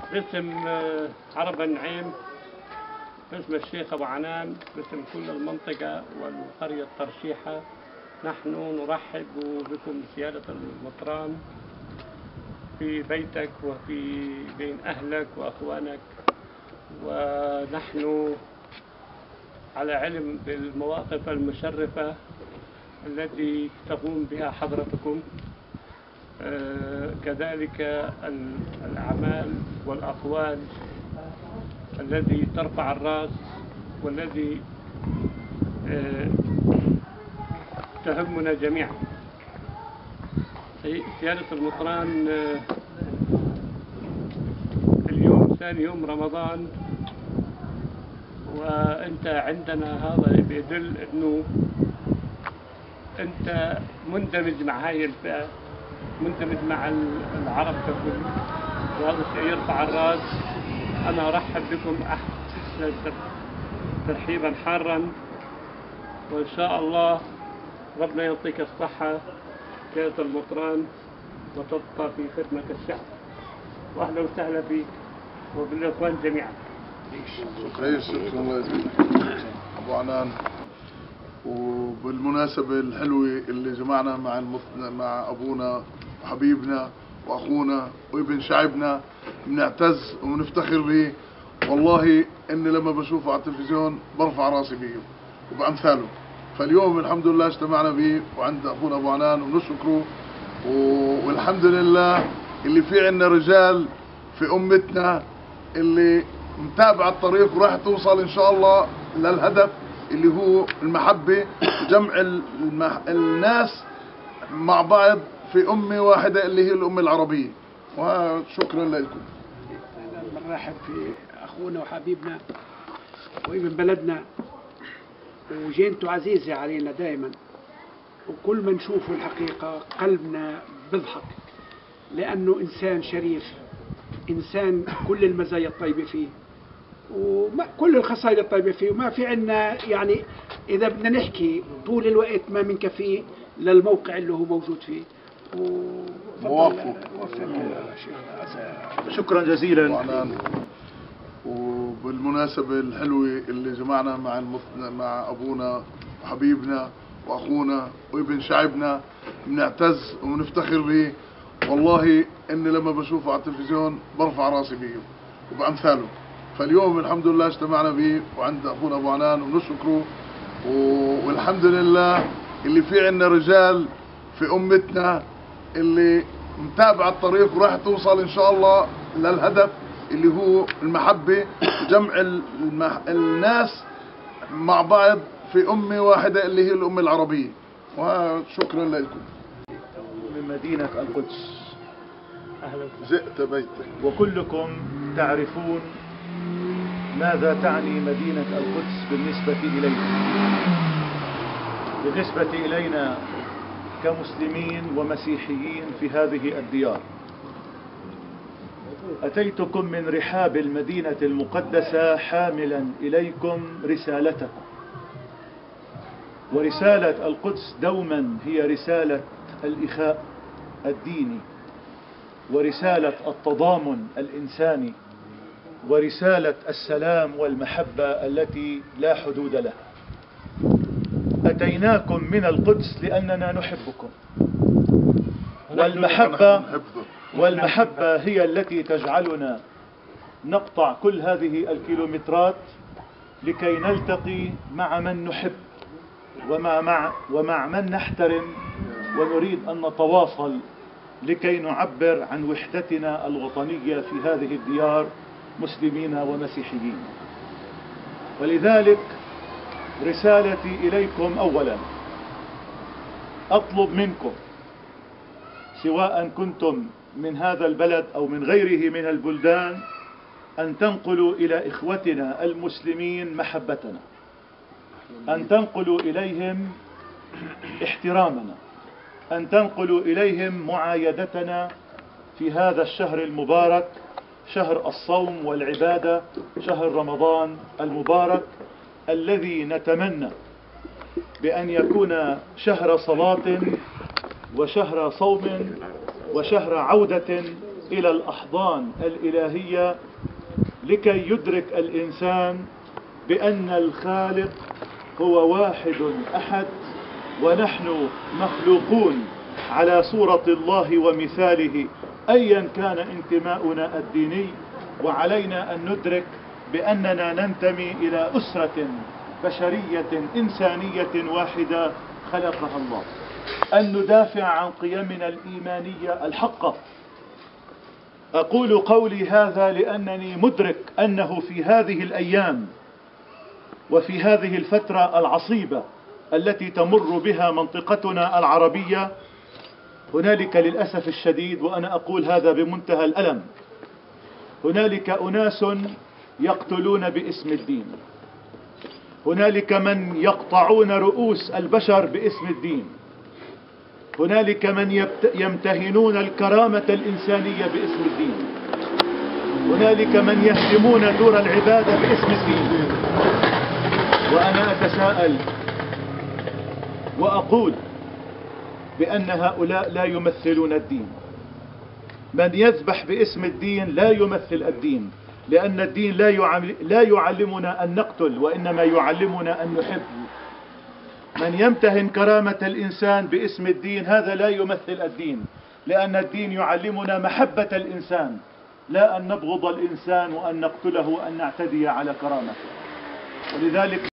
باسم عرب النعيم، باسم الشيخ أبو عنان، باسم كل المنطقة والقرية الترشيحة، نحن نرحب بكم سيادة المطران في بيتك وفي بين أهلك وأخوانك، ونحن على علم بالمواقف المشرفة التي تقوم بها حضرتكم، كذلك الأعمال والأقوال الذي ترفع الرأس والذي تهمنا جميعا. سيادة المطران، اليوم ثاني يوم رمضان، وأنت عندنا هذا بيدل أنه أنت مندمج مع هاي الفئة، مندمج مع العرب ككل، وهذا الشيء يرفع الرأس. أنا أرحب بكم ترحيبا حارا، وإن شاء الله ربنا يعطيك الصحة سيادة المطران وتبقى في خدمة الشعب. وأهلا وسهلا بك وبالإخوان جميعا. شكرا الله يسلمك أبو عنان. وبالمناسبة الحلوة اللي جمعنا مع أبونا وحبيبنا وأخونا وابن شعبنا، بنعتز وبنفتخر به. والله إني لما بشوفه على التلفزيون برفع راسي به وبأمثاله. فاليوم الحمد لله اجتمعنا به وعند أخونا أبو عنان ونشكره، والحمد لله اللي في عنا رجال في أمتنا اللي متابعة الطريق وراح توصل إن شاء الله للهدف اللي هو المحبة، جمع الناس مع بعض في أمة واحدة اللي هي الأمة العربية. وشكرا لكم. بنرحب في أخونا وحبيبنا وابن بلدنا، وجينته عزيزة علينا دائما، وكل ما نشوفه الحقيقة قلبنا بيضحك، لأنه إنسان شريف، إنسان كل المزايا الطيبة فيه وكل الخصائص الطيبة فيه، وما في عنا يعني إذا بدنا نحكي طول الوقت ما منكفيه للموقع اللي هو موجود فيه. موافق. شكرا جزيلا. وبالمناسبة الحلوة اللي جمعنا مع أبونا وحبيبنا وأخونا وابن شعبنا، بنعتز وبنفتخر به. والله إني لما بشوفه على التلفزيون برفع راسي به وبأمثاله. فاليوم الحمد لله اجتمعنا به وعند أخونا أبو عنان ونشكره، والحمد لله اللي في عنا رجال في أمتنا اللي متابعة الطريق وراح توصل إن شاء الله للهدف اللي هو المحبة، جمع الناس مع بعض في أمة واحدة اللي هي الأمة العربية. وشكرا لكم. من مدينة القدس جئت بيتك، وكلكم تعرفون ماذا تعني مدينة القدس بالنسبة إلينا كمسلمين ومسيحيين في هذه الديار. أتيتكم من رحاب المدينة المقدسة حاملا إليكم رسالتكم، ورسالة القدس دوما هي رسالة الإخاء الديني، ورسالة التضامن الإنساني، ورسالة السلام والمحبة التي لا حدود لها. أتيناكم من القدس لأننا نحبكم، والمحبة هي التي تجعلنا نقطع كل هذه الكيلومترات لكي نلتقي مع من نحب ومع من نحترم، ونريد أن نتواصل لكي نعبر عن وحدتنا الوطنية في هذه الديار مسلمين ومسيحيين. ولذلك رسالتي إليكم أولا، أطلب منكم سواء كنتم من هذا البلد أو من غيره من البلدان أن تنقلوا إلى إخوتنا المسلمين محبتنا، أن تنقلوا إليهم احترامنا، أن تنقلوا إليهم معايدتنا في هذا الشهر المبارك، شهر الصوم والعبادة، شهر رمضان المبارك، الذي نتمنى بأن يكون شهر صلاة وشهر صوم وشهر عودة إلى الأحضان الإلهية لكي يدرك الإنسان بأن الخالق هو واحد أحد، ونحن مخلوقون على صورة الله ومثاله أيا كان انتماؤنا الديني. وعلينا أن ندرك بأننا ننتمي إلى أسرة بشرية إنسانية واحدة خلقها الله، أن ندافع عن قيمنا الإيمانية الحقة. أقول قولي هذا لأنني مدرك أنه في هذه الأيام وفي هذه الفترة العصيبة التي تمر بها منطقتنا العربية هنالك للأسف الشديد، وأنا أقول هذا بمنتهى الألم، هنالك أناس يقتلون باسم الدين، هنالك من يقطعون رؤوس البشر باسم الدين، هنالك من يمتهنون الكرامة الإنسانية باسم الدين، هنالك من يهدمون دور العبادة باسم الدين. وأنا أتساءل وأقول بأن هؤلاء لا يمثلون الدين. من يذبح باسم الدين لا يمثل الدين، لأن الدين لا يعلمنا أن نقتل، وإنما يعلمنا أن نحب. من يمتهن كرامة الإنسان باسم الدين هذا لا يمثل الدين، لأن الدين يعلمنا محبة الإنسان، لا أن نبغض الإنسان وأن نقتله وأن نعتدي على كرامته. ولذلك